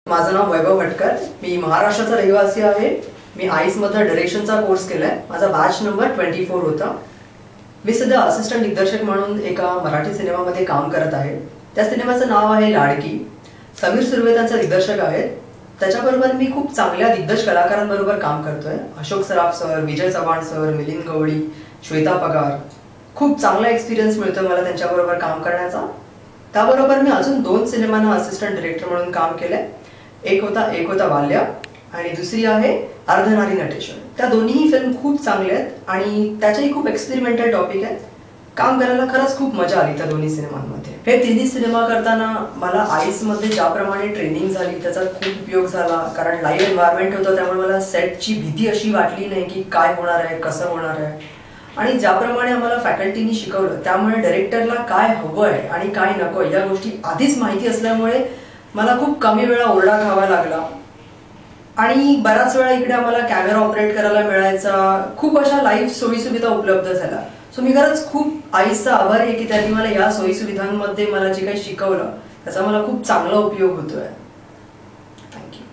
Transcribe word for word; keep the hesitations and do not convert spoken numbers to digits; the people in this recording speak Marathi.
माझं नाव वैभव भटकर, मी महाराष्ट्राचा रहिवासी आहे। मी आईस मध्ये डायरेक्शनचा कोर्स केलाय। माझा बॅच नंबर चोवीस होता। मी सध्या असिस्टंट दिग्दर्शक म्हणून एका मराठी सिनेमामध्ये काम करत आहे। त्या सिनेमाचं नाव आहे लाडकी। समीर सुर्वे त्यांचा दिग्दर्शक आहेत। त्याच्याबरोबर मी खूप चांगल्या दिग्दर्शक कलाकारांबरोबर काम करतोय। Ashok Saraf sir, Vijay Chavan sir, Milind Gawali, Shweta Pagar. खूप चांगला एक्सपिरियन्स मिळतो मला त्यांच्याबरोबर काम करण्याचा। त्याबरोबर मी अजून दोन सिनेमांना असिस्टंट डायरेक्टर म्हणून काम केलंय। एक होता एक होता वाल्या आणि दुसरी आहे अर्धनारी नटेश्वर। त्या दोन्ही फिल्म खूप चांगल्या आहेत आणि त्याच्याही खूप एक्सपेरिमेंटल टॉपिक आहेत। काम करायला खरंच खूप मजा आली त्या दोन्ही सिनेमांमध्ये। हे तिन्ही सिनेमा करताना मला आईस मध्ये ज्याप्रमाणे ट्रेनिंग झाली त्याचा खूप उपयोग झाला, कारण लाईव्ह एन्व्हायरमेंट होतं, त्यामुळे मला सेटची भीती अशी वाटली नाही की काय होणार आहे, कसं होणार आहे। आणि ज्याप्रमाणे आम्हाला फॅकल्टीनी शिकवलं त्यामुळे डायरेक्टरला काय हवंय आणि काय नकोय या गोष्टी आधीच माहिती असल्यामुळे मला खूप कमी वेळा ओरडा खावा लागला आणि बराच वेळा इकडे आम्हाला कॅमेरा ऑपरेट करायला मिळायचा। खूप अशा लाईव्ह सोयी सुविधा उपलब्ध झाल्या। सो मी खरंच खूप आईसचा आभारी आहे की त्यांनी मला या सोयी सुविधांमध्ये मला जे काही शिकवलं त्याचा मला खूप चांगला उपयोग होतोय। थँक्यू।